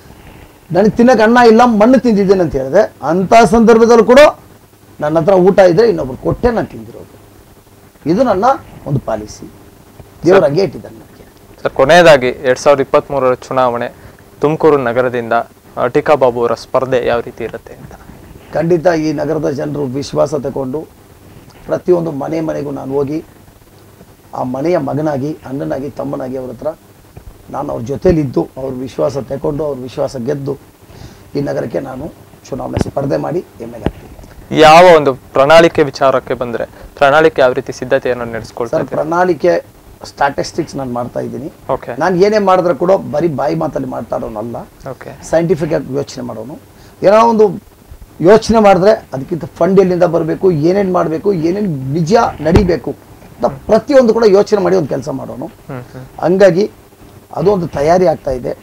ನನಗೆ ತಿನ್ನಕ್ಕೆ ಅನ್ನ ಇಲ್ಲ, ಮಣ್ಣು ತಿಂದಿದ್ದೇನೆ ಅಂತ ಹೇಳಿದೆ. ಅಂತ ಸಂದರ್ಭದಲ್ಲೂ ಕೂಡ ನನ್ನ ಹತ್ರ ಊಟ ಇದ್ರೆ ಇನ್ನೊಬ್ರು ಕೊಟ್ಟೆ ನಾನು ತಿಂದಿರೋದು. ಇದು ನನ್ನ ಒಂದು ಪಾಲಿಸಿ, ದೇವರು ಹಂಗೆ ಇಟ್ಟಿದ್ದಾನೆ ನನಗೆ. ಸರ್, ಕೊನೆಯದಾಗಿ ಎರಡ್ ಸಾವಿರದ ಇಪ್ಪತ್ತ್ ಮೂರರ ಚುನಾವಣೆ ತುಮಕೂರು ನಗರದಿಂದ ಅಟಿಕಾ ಬಾಬು ಅವರ ಸ್ಪರ್ಧೆ ಯಾವ ರೀತಿ ಇರುತ್ತೆ ಅಂತ? ಖಂಡಿತ ಈ ನಗರದ ಜನರು ವಿಶ್ವಾಸ ತಗೊಂಡು ಪ್ರತಿಯೊಂದು ಮನೆ ಮನೆಗೂ ನಾನು ಹೋಗಿ ಆ ಮನೆಯ ಮಗನಾಗಿ, ಅಣ್ಣನಾಗಿ, ತಮ್ಮನಾಗಿ ಅವ್ರ ಹತ್ರ ನಾನು ಅವ್ರ ಜೊತೆಲಿದ್ದು ಅವ್ರ ವಿಶ್ವಾಸ ತಗೊಂಡು ಅವ್ರ ವಿಶ್ವಾಸ ಗೆದ್ದು ಈ ನಗರಕ್ಕೆ ನಾನು ಚುನಾವಣೆ ಸ್ಪರ್ಧೆ ಮಾಡಿ ಎಮ್ ಎಲ್ ಎ ಆಗ್ತೀನಿ. ಯಾವ ಒಂದು ಪ್ರಣಾಳಿಕೆ ವಿಚಾರಕ್ಕೆ ಬಂದ್ರೆ ಪ್ರಣಾಳಿಕೆ ಯಾವ ರೀತಿ ಸಿದ್ಧತೆಯನ್ನು ನಡೆಸ್ಕೊಳ್ತಾರೆ? ಪ್ರಣಾಳಿಕೆ ಸ್ಟಾಟಿಸ್ಟಿಕ್ಸ್ ನಾನು ಮಾಡ್ತಾ ಇದ್ದೀನಿ. ಓಕೆ, ನಾನು ಏನೇ ಮಾಡಿದ್ರೆ ಕೂಡ ಬರೀ ಬಾಯಿ ಮಾತಲ್ಲಿ ಮಾಡ್ತಾ ಇರೋನಲ್ಲ, ಓಕೆ, ಸೈಂಟಿಫಿಕ್ ಆಗಿ ಯೋಚನೆ ಮಾಡೋನು. ಏನೋ ಒಂದು ಯೋಚನೆ ಮಾಡಿದ್ರೆ ಅದಕ್ಕಿಂತ ಫಂಡ್ ಎಲ್ಲಿಂದ ಬರಬೇಕು, ಏನೇನು ಮಾಡಬೇಕು, ಏನೇನು ನಿಜ ನಡಿಬೇಕು ಅಂತ ಪ್ರತಿಯೊಂದು ಕೂಡ ಯೋಚನೆ ಮಾಡಿ ಒಂದು ಕೆಲಸ ಮಾಡೋನು. ಹಂಗಾಗಿ ಅದು ಒಂದು ತಯಾರಿ ಆಗ್ತಾ ಇದೆ.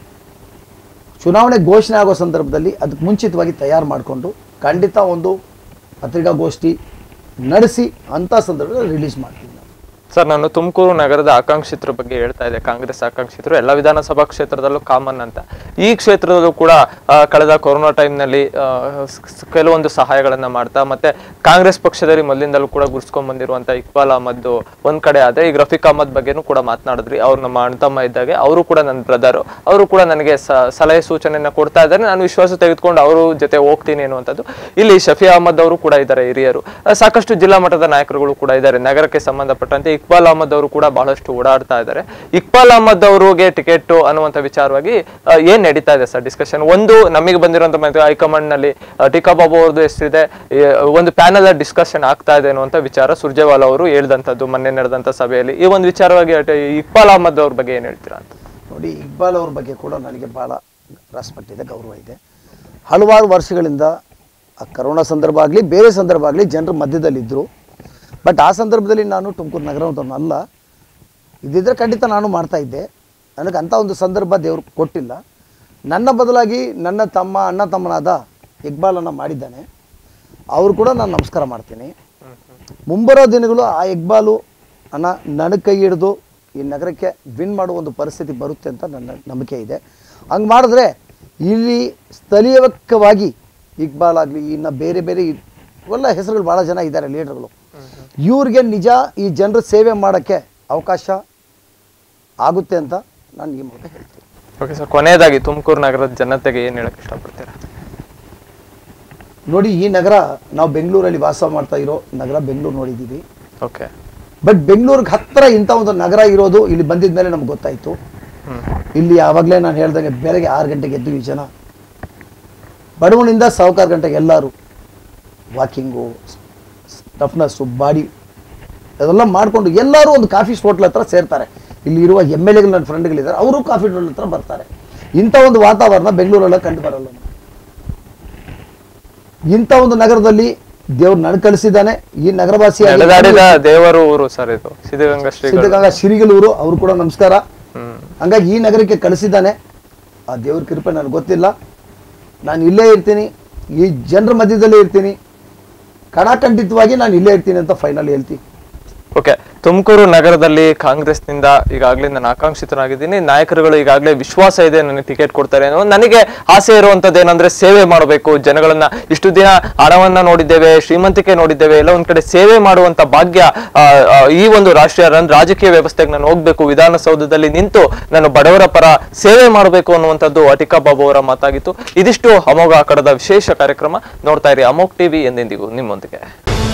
ಚುನಾವಣೆ ಘೋಷಣೆ ಆಗೋ ಸಂದರ್ಭದಲ್ಲಿ ಅದಕ್ಕೆ ಮುಂಚಿತವಾಗಿ ತಯಾರು ಮಾಡಿಕೊಂಡು ಖಂಡಿತ ಒಂದು ಪತ್ರಿಕಾಗೋಷ್ಠಿ ನಡೆಸಿ ಅಂಥ ಸಂದರ್ಭದಲ್ಲಿ ರಿಲೀಸ್ ಮಾಡ್ತೀನಿ. ಸರ್, ನಾನು ತುಮಕೂರು ನಗರದ ಆಕಾಂಕ್ಷಿತರ ಬಗ್ಗೆ ಹೇಳ್ತಾ ಇದ್ದೆ. ಕಾಂಗ್ರೆಸ್ ಆಕಾಂಕ್ಷಿತರು ಎಲ್ಲ ವಿಧಾನಸಭಾ ಕ್ಷೇತ್ರದಲ್ಲೂ ಕಾಮನ್ ಅಂತ. ಈ ಕ್ಷೇತ್ರದಲ್ಲೂ ಕೂಡ ಕಳೆದ ಕೊರೋನಾ ಟೈಮ್ನಲ್ಲಿ ಕೆಲವೊಂದು ಸಹಾಯಗಳನ್ನ ಮಾಡ್ತಾ ಮತ್ತೆ ಕಾಂಗ್ರೆಸ್ ಪಕ್ಷದಲ್ಲಿ ಮೊದಲಿಂದಲೂ ಕೂಡ ಗುರ್ಸ್ಕೊಂಡ್ ಬಂದಿರುವಂತ ಇಕ್ಬಾಲ್ ಅಹಮದ್ ಒಂದ್ ಕಡೆ ಆದ್ರೆ, ಈಗ ರಫೀಕ್ ಅಹಮದ್ ಬಗ್ಗೆನೂ ಕೂಡ ಮಾತನಾಡಿದ್ರಿ. ಅವ್ರು ನಮ್ಮ ಅಣ್ತಮ್ಮ ಇದ್ದಾಗೆ, ಅವರು ಕೂಡ ನನ್ನ ಬ್ರದರ್, ಅವರು ಕೂಡ ನನಗೆ ಸಲಹೆ ಸೂಚನೆಯನ್ನ ಕೊಡ್ತಾ ಇದ್ದಾರೆ. ನಾನು ವಿಶ್ವಾಸ ತೆಗೆದುಕೊಂಡು ಅವರು ಜೊತೆ ಹೋಗ್ತೀನಿ ಅನ್ನುವಂಥದ್ದು. ಇಲ್ಲಿ ಶಫಿ ಅಹಮದ್ ಅವರು ಕೂಡ ಇದ್ದಾರೆ, ಹಿರಿಯರು. ಸಾಕಷ್ಟು ಜಿಲ್ಲಾ ಮಟ್ಟದ ನಾಯಕರುಗಳು ಕೂಡ ಇದ್ದಾರೆ. ನಗರಕ್ಕೆ ಸಂಬಂಧಪಟ್ಟಂತೆ ಇಕ್ಬಾಲ್ ಅಹಮದ್ ಅವರು ಕೂಡ ಬಹಳಷ್ಟು ಓಡಾಡ್ತಾ ಇದ್ದಾರೆ. ಇಕ್ಬಾಲ್ ಅಹಮದ್ ಅವರಿಗೆ ಟಿಕೆಟ್ ಅನ್ನುವಂಥ ವಿಚಾರವಾಗಿ ಏನ್ ನಡೀತಾ ಇದೆ ಸರ್ ಡಿಸ್ಕಷನ್? ಒಂದು ನಮಗೆ ಬಂದಿರುವಂತ ಮಾಹಿತಿ, ಹೈಕಮಾಂಡ್ ನಲ್ಲಿ ಅಟಿಕಾ ಬಾಬು ಅವ್ರದ್ದು ಹೆಸರಿದೆ, ಒಂದು ಪ್ಯಾನಲ್ ಡಿಸ್ಕಷನ್ ಆಗ್ತಾ ಇದೆ ಅನ್ನುವಂಥ ವಿಚಾರ ಸುರ್ಜೇವಾಲಾ ಅವರು ಹೇಳಿದಂಥದ್ದು ಮೊನ್ನೆ ನಡೆದಂತ ಸಭೆಯಲ್ಲಿ. ಈ ಒಂದು ವಿಚಾರವಾಗಿ ಇಕ್ಬಾಲ್ ಅಹಮದ್ ಅವ್ರ ಬಗ್ಗೆ ಏನ್ ಹೇಳ್ತೀರಾ ಅಂತ? ನೋಡಿ, ಇಕ್ಬಾಲ್ ಅವ್ರ ಬಗ್ಗೆ ಕೂಡ ನನಗೆ ಬಹಳ ರೆಸ್ಪೆಕ್ಟ್ ಇದೆ, ಗೌರವ ಇದೆ. ಹಲವಾರು ವರ್ಷಗಳಿಂದ ಆ ಕರೋನಾ ಸಂದರ್ಭ ಆಗಲಿ ಬೇರೆ ಸಂದರ್ಭ ಆಗಲಿ ಜನರ ಮಧ್ಯದಲ್ಲಿದ್ದರು. ಬಟ್ ಆ ಸಂದರ್ಭದಲ್ಲಿ ನಾನು ತುಮಕೂರು ನಗರದವನಲ್ಲ, ಇದ್ದಿದ್ರೆ ಖಂಡಿತ ನಾನು ಮಾಡ್ತಾ ಇದ್ದೆ. ನನಗೆ ಅಂಥ ಒಂದು ಸಂದರ್ಭ ದೇವರು ಕೊಟ್ಟಿಲ್ಲ. ನನ್ನ ಬದಲಾಗಿ ನನ್ನ ತಮ್ಮ ಅಣ್ಣ ತಮ್ಮನಾದ ಇಕ್ಬಾಲನ್ನು ಮಾಡಿದ್ದಾನೆ, ಅವರು ಕೂಡ ನಾನು ನಮಸ್ಕಾರ ಮಾಡ್ತೀನಿ. ಮುಂಬರೋ ದಿನಗಳು ಆ ಇಕ್ಬಾಲು ಅನ್ನ ನನ್ನ ಕೈ ಹಿಡಿದು ಈ ನಗರಕ್ಕೆ ವಿನ್ ಮಾಡುವ ಒಂದು ಪರಿಸ್ಥಿತಿ ಬರುತ್ತೆ ಅಂತ ನನ್ನ ನಂಬಿಕೆ ಇದೆ. ಹಂಗೆ ಮಾಡಿದ್ರೆ ಇಲ್ಲಿ ಸ್ಥಳೀಯವಾಗಿ ಇಕ್ಬಾಲ್ ಆಗಲಿ, ಇನ್ನು ಬೇರೆ ಬೇರೆ ಇವೆಲ್ಲ ಹೆಸರುಗಳು ಭಾಳ ಜನ ಇದ್ದಾರೆ ಲೀಡರ್ಗಳು, ಇವ್ರಿಗೆ ನಿಜ ಈ ಜನರ ಸೇವೆ ಮಾಡೋಕ್ಕೆ ಅವಕಾಶ ಆಗುತ್ತೆ ಅಂತ ನಾನು ಈ ಮೂಲಕ ಹೇಳ್ತೀನಿ. ಓಕೆ ಸರ್, ಕೊನೆಯದಾಗಿ ತುಮಕೂರು ನಗರದ ಜನತೆಗೆ ಏನು ಹೇಳಕ್ಕೆ ಇಷ್ಟಪಡ್ತೀರಾ? ನೋಡಿ, ಈ ನಗರ ನಾವು ಬೆಂಗಳೂರಲ್ಲಿ ವಾಸ ಮಾಡ್ತಾ ಇರೋ ನಗರ ಬೆಂಗಳೂರು ನೋಡಿದ್ದೀವಿ. ಓಕೆ, ಬಟ್ ಬೆಂಗಳೂರಿಗೆ ಹತ್ತಿರ ಇಂಥ ಒಂದು ನಗರ ಇರೋದು ಇಲ್ಲಿ ಬಂದಿದ ಮೇಲೆ ನಮ್ಗೆ ಗೊತ್ತಾಯಿತು. ಇಲ್ಲಿ ಆವಾಗಲೇ ನಾನು ಹೇಳ್ದಂಗೆ ಬೆಳಗ್ಗೆ ಆರು ಗಂಟೆಗೆ ಎದ್ದು ಈ ಜನ ಬಡವನಿಂದ ಸಾವುಕಾರ ಗಂಟೆಗೆ ಎಲ್ಲರೂ ವಾಕಿಂಗು, ಟಫ್ನೆಸ್ಸು, ಬಾಡಿ ಅದೆಲ್ಲ ಮಾಡಿಕೊಂಡು ಎಲ್ಲರೂ ಒಂದು ಕಾಫಿ ಹೋಟ್ಲ್ ಹತ್ರ ಸೇರ್ತಾರೆ. ಇಲ್ಲಿ ಇರುವ ಎಮ್ ಎಲ್ ಎಗಳು ನನ್ನ ಫ್ರೆಂಡ್ಗಳಿದ್ದಾರೆ, ಅವರು ಕಾಫಿ ಹೋಟ್ಲ್ ಹತ್ರ ಬರ್ತಾರೆ. ಇಂಥ ಒಂದು ವಾತಾವರಣ ಬೆಂಗಳೂರೆಲ್ಲ ಕಂಡು ಬರಲ್ಲ. ಇಂಥ ಒಂದು ನಗರದಲ್ಲಿ ದೇವ್ರು ನಡ್ ಕಳಿಸಿದ್ದಾನೆ. ಈ ನಗರವಾಸಿ ನಡೆದಾಡಿದ ದೇವರು ಊರು ಸರ್ ಇದು ಸಿದ್ಧಗಂಗಾ ಶ್ರೀ ಸಿದ್ಧಗಂಗಾ ಶ್ರೀಗಳೂರು, ಅವರು ಕೂಡ ನಮಸ್ಕಾರ. ಹ್ಮ್ ಹಂಗಾಗಿ ಈ ನಗರಕ್ಕೆ ಕಳಿಸಿದ್ದಾನೆ. ಆ ದೇವ್ರ ಕೃಪೆ ನನಗೆ ಗೊತ್ತಿಲ್ಲ. ನಾನು ಇಲ್ಲೇ ಇರ್ತೀನಿ, ಈ ಜನರ ಮಧ್ಯದಲ್ಲೇ ಇರ್ತೀನಿ, ಕಡಾಖಂಡಿತವಾಗಿ ನಾನು ಇಲ್ಲೇ ಇರ್ತೀನಿ ಅಂತ ಫೈನಲ್ ಹೇಳ್ತೀನಿ. ಓಕೆ, ತುಮಕೂರು ನಗರದಲ್ಲಿ ಕಾಂಗ್ರೆಸ್ನಿಂದ ಈಗಾಗಲೇ ನಾನು ಆಕಾಂಕ್ಷಿತನಾಗಿದ್ದೀನಿ. ನಾಯಕರುಗಳು ಈಗಾಗಲೇ ವಿಶ್ವಾಸ ಇದೆ ನನಗೆ ಟಿಕೆಟ್ ಕೊಡ್ತಾರೆ ಅನ್ನೋ. ನನಗೆ ಆಸೆ ಇರುವಂತದ್ದು ಏನಂದ್ರೆ ಸೇವೆ ಮಾಡಬೇಕು ಜನಗಳನ್ನ. ಇಷ್ಟು ದಿನ ಹಣವನ್ನ ನೋಡಿದ್ದೇವೆ, ಶ್ರೀಮಂತಿಕೆ ನೋಡಿದ್ದೇವೆ, ಎಲ್ಲ ಒಂದ್ ಕಡೆ ಸೇವೆ ಮಾಡುವಂತ ಭಾಗ್ಯ ಈ ಒಂದು ರಾಷ್ಟ್ರೀಯ ರಾಜಕೀಯ ವ್ಯವಸ್ಥೆಗೆ ನಾನು ಹೋಗ್ಬೇಕು, ವಿಧಾನಸೌಧದಲ್ಲಿ ನಿಂತು ನಾನು ಬಡವರ ಪರ ಸೇವೆ ಮಾಡಬೇಕು ಅನ್ನುವಂಥದ್ದು ಅಟಿಕಾ ಬಾಬು ಅವರ ಮಾತಾಗಿತ್ತು. ಇದಿಷ್ಟು ಅಮೋಘ ಕಡದ ವಿಶೇಷ ಕಾರ್ಯಕ್ರಮ. ನೋಡ್ತಾ ಇರಿ ಅಮೋಘ್ ಟಿವಿ, ಎಂದೆಂದಿಗೂ ನಿಮ್ಮೊಂದಿಗೆ.